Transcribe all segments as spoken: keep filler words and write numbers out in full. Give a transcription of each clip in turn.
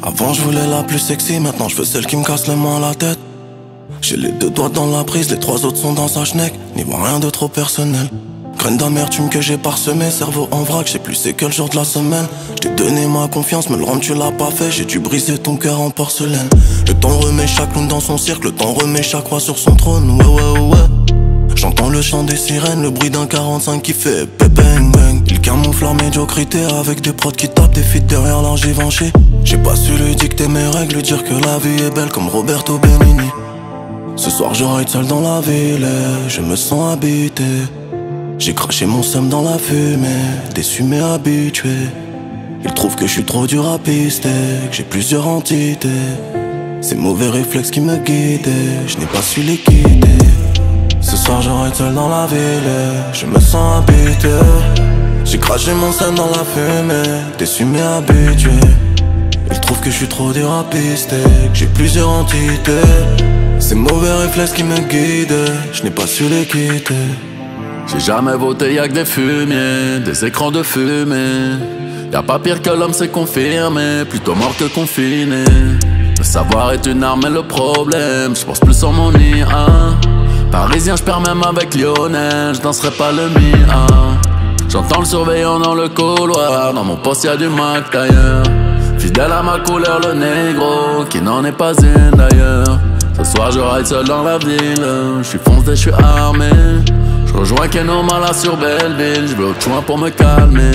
Avant je voulais la plus sexy, maintenant je veux celle qui me casse le moins la tête. J'ai les deux doigts dans la prise, les trois autres sont dans sa schneck. N'y vois rien de trop personnel. Graine d'amertume que j'ai parsemé, cerveau en vrac, j'ai plus c'est que le jour de la semaine. J't'ai donné ma confiance, mais le rendre tu l'as pas fait. J'ai dû briser ton cœur en porcelaine. Le temps remet chaque lune dans son cirque, le temps remet chaque roi sur son trône. Ouais ouais ouais. J'entends le chant des sirènes, le bruit d'un quarante-cinq qui fait bang bang. Il camoufle leur médiocrité avec des prods qui tapent des feats derrière leur Givenchy. J'ai pas su lui dicter mes règles, lui dire que la vie est belle comme Roberto Benigni. Ce soir je ride seul dans la ville et je me sens habité. J'ai craché mon seum dans la fumée, déçu mais habitué. Il trouve que je suis trop dur à pister, que j'ai plusieurs entités. Ces mauvais réflexes qui me guident, je n'ai pas su les quitter. Ce soir je ride seul dans la ville et je me sens habité. J'ai craché mon seum dans la fumée, déçu mais habitué. Il trouve que je suis trop dur à pister, que j'ai plusieurs entités. Ces mauvais réflexes qui me guident, je n'ai pas su les quitter. J'ai jamais voté, y'a que des fumiers, des écrans de fumée. Y'a pas pire que l'homme, c'est confirmé, plutôt mort que confiné. Le savoir est une arme et le problème, j'pense plus en mon I A. Parisien, j'perds même avec Lionel, j'danserai pas le mien. J'entends le surveillant dans le couloir, dans mon poste y'a du Mac d'ailleurs. Fidèle à ma couleur, le négro, qui n'en est pas une d'ailleurs. Ce soir je ride seul dans la ville, j'suis foncé, j'suis armé. Rejoins Keno Mala sur Belleville, je veux autre choix pour me calmer.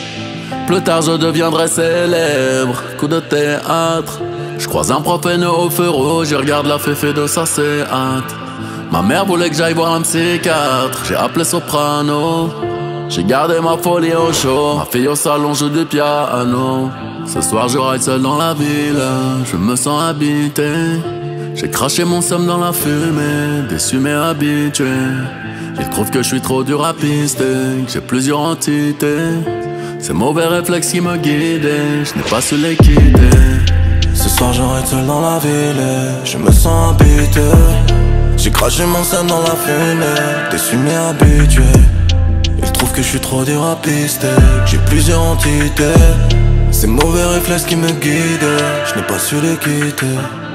Plus tard je deviendrai célèbre, coup de théâtre. Je croise un prof haineux au feu rouge, je regarde la féfé de sa hâte. Ma mère voulait que j'aille voir un psychiatre, j'ai appelé Soprano. J'ai gardé ma folie au chaud, ma fille au salon joue du piano. Ce soir je ride seul dans la ville, je me sens habité. J'ai craché mon seum dans la fumée, déçu mais habitué. Il trouve que je suis trop dur à pister, que j'ai plusieurs entités. Ces mauvais réflexes qui me guident, je n'ai pas su les quitter. Ce soir je ride seul dans la ville et je me sens habité. J'ai craché mon seum dans la fumée, déçu mais habitué. Il trouve que je suis trop dur à pister, que j'ai plusieurs entités. Ces mauvais réflexes qui me guident, je n'ai pas su les quitter.